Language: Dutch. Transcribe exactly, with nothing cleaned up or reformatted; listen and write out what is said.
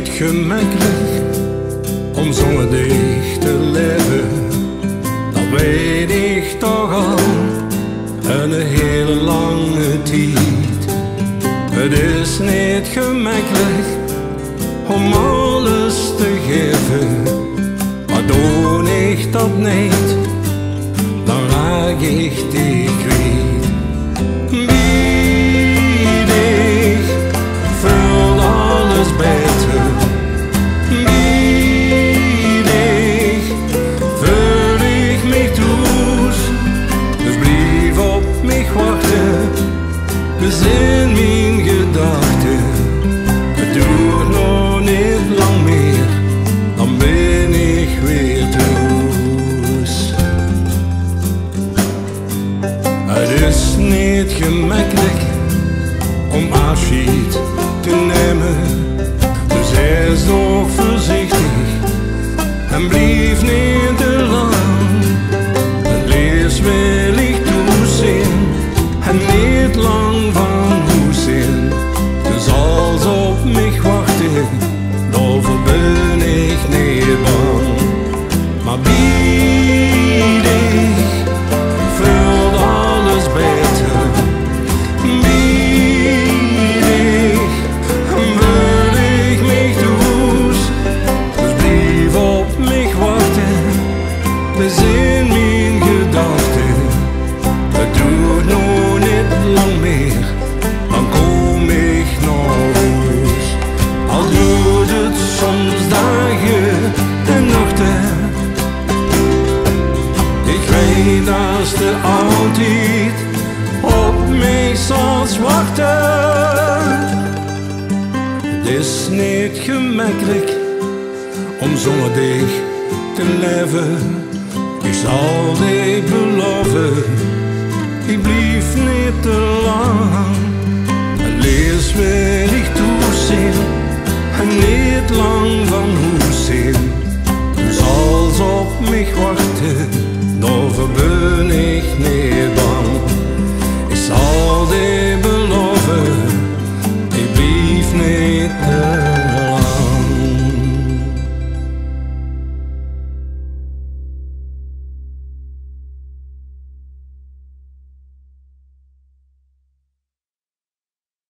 niet gemakkelijk om zonder dich te leven. Dat weet ik toch al een hele lange tijd. Het is niet gemakkelijk om alles te geven, maar doe ik dat niet, dan raak ik dich kwijt. Wie dich voelt alles beter. Wie dich voel ik mich thuis. Dus blijf op mich wachten, bezin mijn gedachten. Het duurt nog niet lang meer, dan ben ik weer thuis. Het is niet gemakkelijk om afscheid te nemen, dus wees toch voorzichtig en blijf niet te lang. Het lees wil ik toezien en niet lang van huis in. Dus als op mich wachten, daarvoor ben ik niet bang. Maar wie dich voelt alles beter. Wie dich wil ik mich thuis. Dus blijf op mich wachten, bezin mijn gedachten. Het duurt nog niet lang meer, dan kom ik naar huis. Al duurt het soms dagen en nachten, ik weet dat ze altijd op mij zal wachten. Het is niet gemakkelijk om zonder dich te leven. Ik zal dich beloven, ik blijf niet te lang. Het lees wil ik